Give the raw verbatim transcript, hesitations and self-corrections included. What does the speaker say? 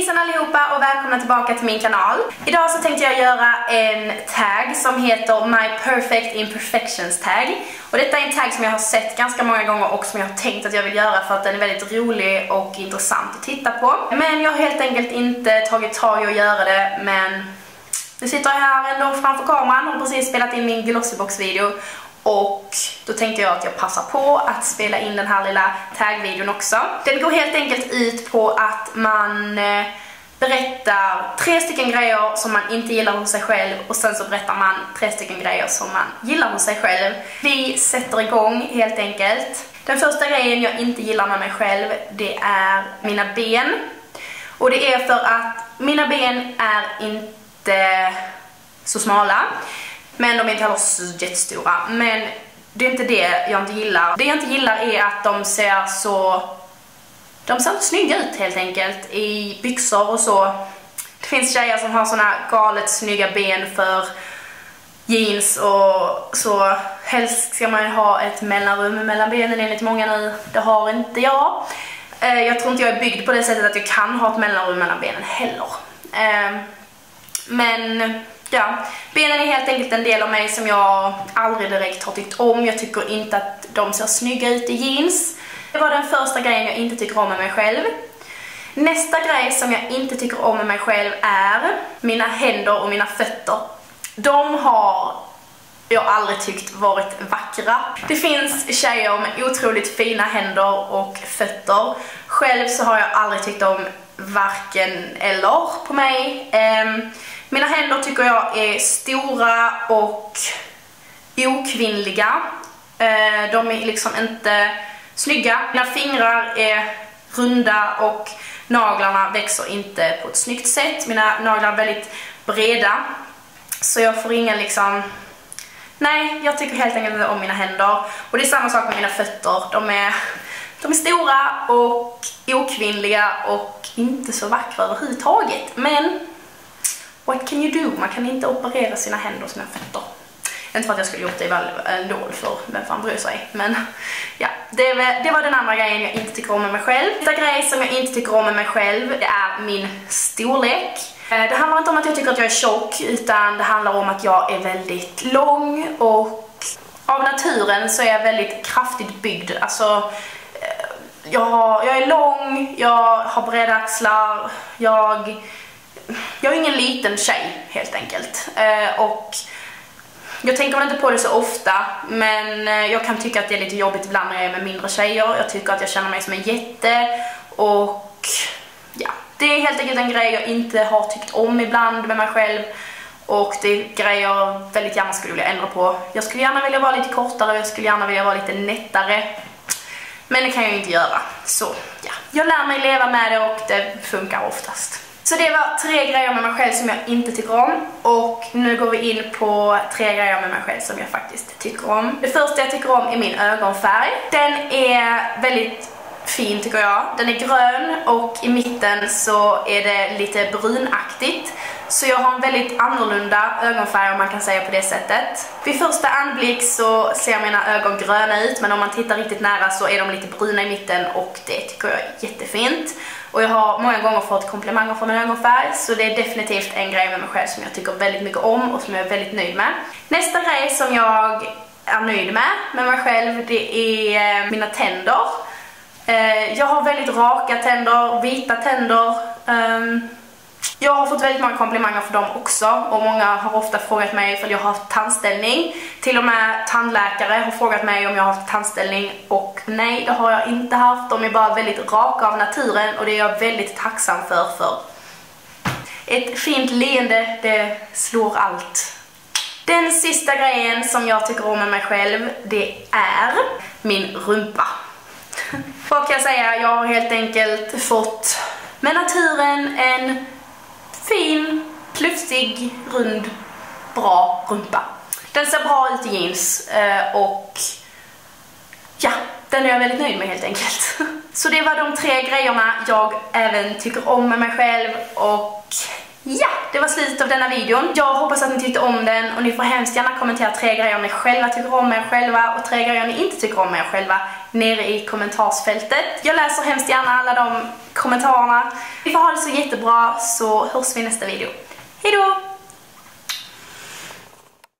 Hejsan allihopa och välkomna tillbaka till min kanal. Idag så tänkte jag göra en tag som heter My Perfect Imperfections tag. Och detta är en tag som jag har sett ganska många gånger och som jag har tänkt att jag vill göra för att den är väldigt rolig och intressant att titta på. Men jag har helt enkelt inte tagit tag i att göra det, men nu sitter jag här ändå framför kameran och har precis spelat in min Glossybox-video. Och då tänkte jag att jag passar på att spela in den här lilla tag-videon också. Den går helt enkelt ut på att man eh, berättar tre stycken grejer som man inte gillar hos sig själv. Och sen så berättar man tre stycken grejer som man gillar hos sig själv. Vi sätter igång helt enkelt. Den första grejen jag inte gillar med mig själv, det är mina ben. Och det är för att mina ben är inte så smala. Men de är inte heller så jättestora. Men det är inte det jag inte gillar. Det jag inte gillar är att de ser så... De ser snygga ut helt enkelt. I byxor och så. Det finns tjejer som har såna galet snygga ben för jeans och så. Helst ska man ju ha ett mellanrum mellan benen enligt många nu. Det har inte jag. Jag tror inte jag är byggd på det sättet att jag kan ha ett mellanrum mellan benen heller. Men... Ja, benen är helt enkelt en del av mig som jag aldrig direkt har tyckt om. Jag tycker inte att de ser snygga ut i jeans. Det var den första grejen jag inte tycker om med mig själv. Nästa grej som jag inte tycker om med mig själv är mina händer och mina fötter. De har jag aldrig tyckt varit vackra. Det finns tjejer med otroligt fina händer och fötter. Själv så har jag aldrig tyckt om varken eller på mig. Um, Mina händer tycker jag är stora och okvinnliga. De är liksom inte snygga. Mina fingrar är runda och naglarna växer inte på ett snyggt sätt. Mina naglar är väldigt breda. Så jag får ingen liksom... Nej, jag tycker helt enkelt inte om mina händer. Och det är samma sak med mina fötter. De är, de är stora och okvinnliga och inte så vackra överhuvudtaget. Men... what can you do? Man kan inte operera sina händer och sina fötter. Inte för att jag skulle gjort det väl ändå, för vem fan bryr sig. Men ja, det var, det var den andra grejen jag inte tycker om med mig själv. Nästa grej som jag inte tycker om med mig själv, det är min storlek. Det handlar inte om att jag tycker att jag är tjock, utan det handlar om att jag är väldigt lång. Och av naturen så är jag väldigt kraftigt byggd. Alltså, jag, har, jag är lång, jag har breda axlar, jag... Jag är ingen liten tjej helt enkelt. Eh, och jag tänker väl inte på det så ofta, men eh, jag kan tycka att det är lite jobbigt ibland när jag är med mindre tjejer. Jag tycker att jag känner mig som en jätte. Och ja, det är helt enkelt en grej jag inte har tyckt om ibland med mig själv. Och det är grejer jag väldigt gärna skulle vilja ändra på. Jag skulle gärna vilja vara lite kortare, jag skulle gärna vilja vara lite nättare. Men det kan jag inte göra. Så ja, jag lär mig leva med det och det funkar oftast. Så det var tre grejer med mig själv som jag inte tycker om. Och nu går vi in på tre grejer med mig själv som jag faktiskt tycker om. Det första jag tycker om är min ögonfärg. Den är väldigt fin tycker jag. Den är grön och i mitten så är det lite brunaktigt. Så jag har en väldigt annorlunda ögonfärg om man kan säga på det sättet. Vid första anblick så ser mina ögon gröna ut, men om man tittar riktigt nära så är de lite bruna i mitten och det tycker jag är jättefint. Och jag har många gånger fått komplimanger för min ögonfärg, så det är definitivt en grej med mig själv som jag tycker väldigt mycket om och som jag är väldigt nöjd med. Nästa grej som jag är nöjd med med mig själv, det är mina tänder. Jag har väldigt raka tänder, vita tänder. Jag har fått väldigt många komplimanger för dem också, och många har ofta frågat mig för jag har haft tandställning. Till och med tandläkare har frågat mig om jag har haft tandställning, och nej, det har jag inte haft. De är bara väldigt raka av naturen och det är jag väldigt tacksam för. för. Ett fint leende, det slår allt. Den sista grejen som jag tycker om med mig själv, det är min rumpa. Vad kan jag säga? Jag har helt enkelt fått med naturen en fin, plufsig, rund, bra rumpa. Den ser bra ut i jeans och ja, den är jag väldigt nöjd med helt enkelt. Så det var de tre grejerna jag även tycker om med mig själv, och Ja, det var slutet av denna videon. Jag hoppas att ni tyckte om den och ni får hemskt gärna kommentera tre grejer ni själva tycker om er själva och tre grejer ni inte tycker om er själva nere i kommentarsfältet. Jag läser hemskt gärna alla de kommentarerna. Vi får ha det så jättebra, så hörs vi i nästa video. Hej då!